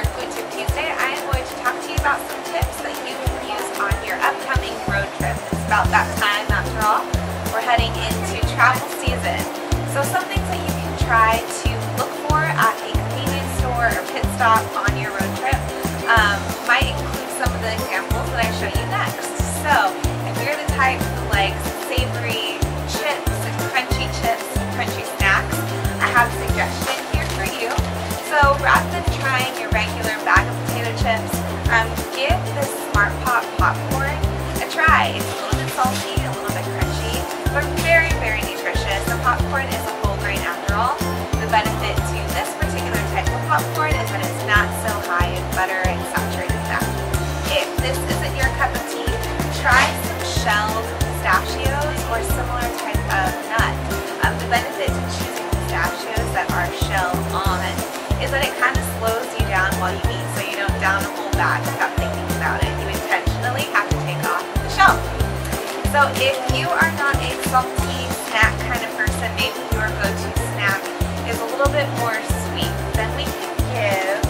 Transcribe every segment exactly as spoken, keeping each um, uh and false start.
Food Tip Tuesday, I am going to talk to you about some tips that you can use on your upcoming road trip. It's about that time after all. We're heading into travel season. So some things that you can try to look for at a convenience store or pit stop on your road trip um, might include some of the examples that I show you next. So if you're the type who likes savory chips and crunchy chips and crunchy snacks, I have a suggestion here for you. So rather than trying your regular bag of potato chips, um, give this Smart Pop popcorn a try. It's a little bit salty, a little bit crunchy, but very, very nutritious. The popcorn is a whole grain after all. The benefit to this particular type of popcorn is that it's not so high in butter and saturated fat. If this isn't your cup of tea, try some shelled pistachios or similar type of nut. Um, the benefit to choosing pistachios that are shelled on is that it kind of slows you down while you eat, so you don't down a whole bag without thinking about it. You intentionally have to take off the shell. So if you are not a salty snack kind of person, maybe your go-to snack is a little bit more sweet, then we can give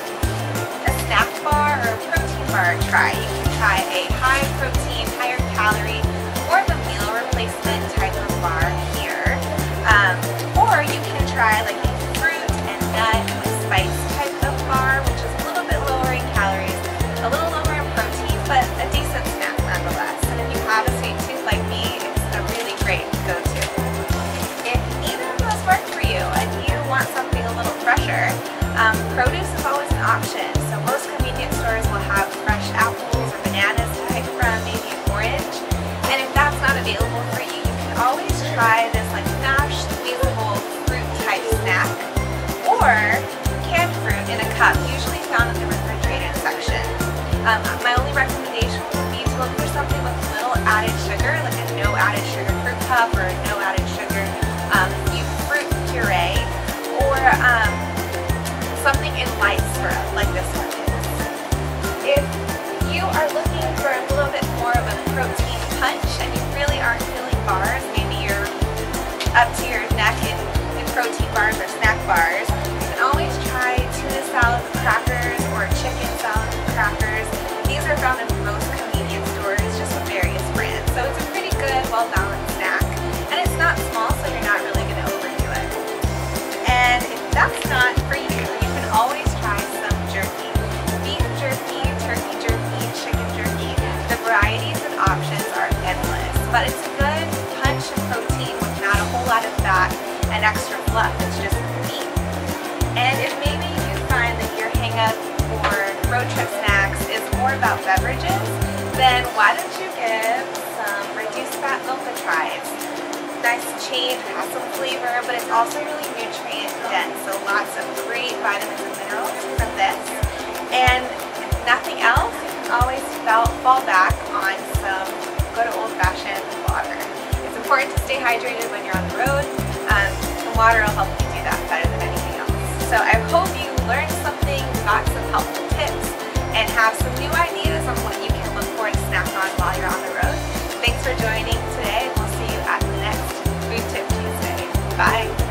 a snack bar or a protein bar a try. You can try a high protein, higher calorie, or the meal replacement type of bar here. Um, or you can try like a fruit and nut spice type of bar, which is a little bit lower in calories, a little lower in protein, but a decent snack nonetheless. And if you have a sweet tooth like me, it's a really great go-to. If neither of those work for you and you want something a little fresher, um, produce is always an option. So most convenience stores will have fresh apples or bananas to pick from, maybe an orange. And if that's not available for you, you can always try this like mashed, squeezable fruit type snack, or canned fruit in a cup, usually found in the refrigerated section. Um, my only recommendation would be to look for something with little added sugar, like a no added sugar fruit cup or a no added sugar um, fruit puree, or um, something in light syrup like this one is. If you are looking for a little bit more of a protein punch and you really aren't feeling bars, maybe you're up to your neck in, in protein bars or snack bars, you can always try tuna salad with crackers or chicken salad with crackers. These are found in most convenience stores, just with various brands. So it's a pretty good, well-balanced snack. And it's not small, so you're not really going to overdo it. And if that's not for you, you can always try some jerky. Beef jerky, turkey jerky, chicken jerky. The varieties and options are endless. But it's a good punch of protein with not a whole lot of fat and extra fluff. It's just meat. And if maybe you find that your hang-up for road trip snacks is more about beverages, then why don't you give some reduced fat milk a try? It's nice change, it has some flavor, but it's also really nutrient dense, so lots of great vitamins and minerals from this. And if nothing else, you can always fall, fall back on some good old-fashioned water. It's important to stay hydrated when you're on the road, um, and water will help you do that better than anything else. So I hope you learned something, got some helpful tips, and have some new ideas on what you can look for to snack on while you're on the road. Thanks for joining today, and we'll see you at the next Food Tip Tuesday. Bye!